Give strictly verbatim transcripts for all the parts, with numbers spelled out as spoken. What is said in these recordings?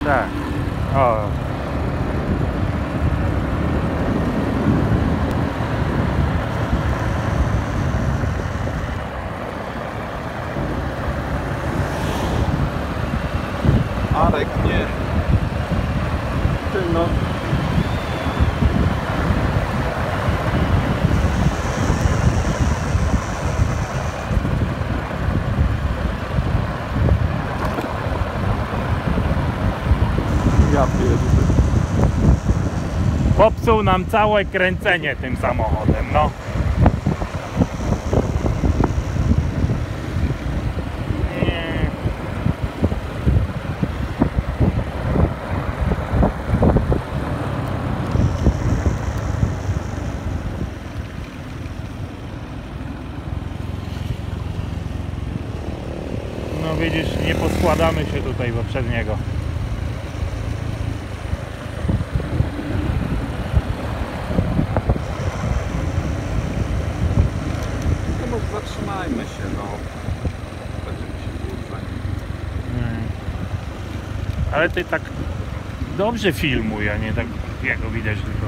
Tak. O. Arek nie. Ty no. Ja pierdolę. Popsuł nam całe kręcenie tym samochodem, no. Nie. No widzisz, nie poskładamy się tutaj poprzedniego. Zatrzymajmy się, no. Będziemy się dłużej. Hmm. Ale ty tak dobrze filmuj, a nie tak jego widać tylko.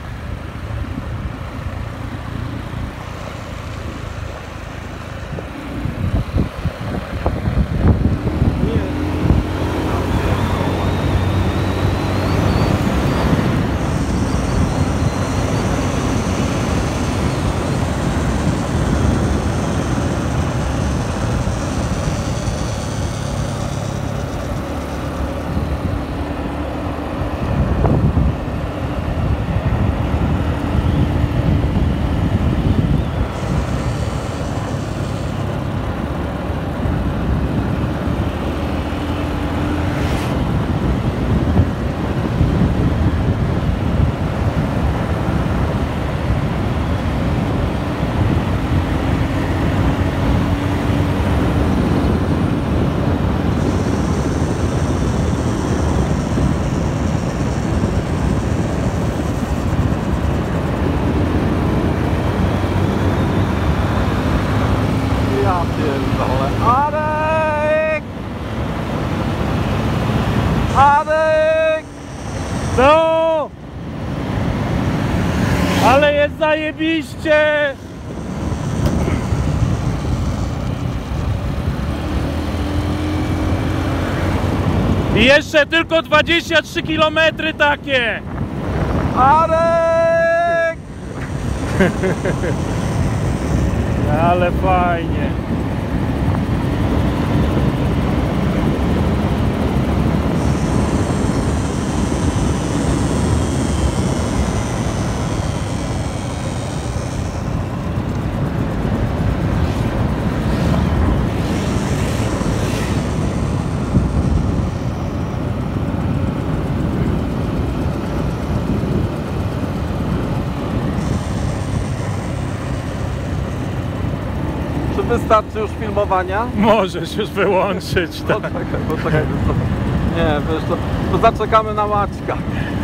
Ja pierdolę. Arek! Arek! Co? Ale jest zajebiście! I jeszcze tylko dwadzieścia trzy kilometry takie! Arek! Ale fajnie. Czy wystarczy już filmowania? Możesz już wyłączyć, tak? Poczekaj, poczekaj. Nie, wiesz, to, to zaczekamy na Maćka.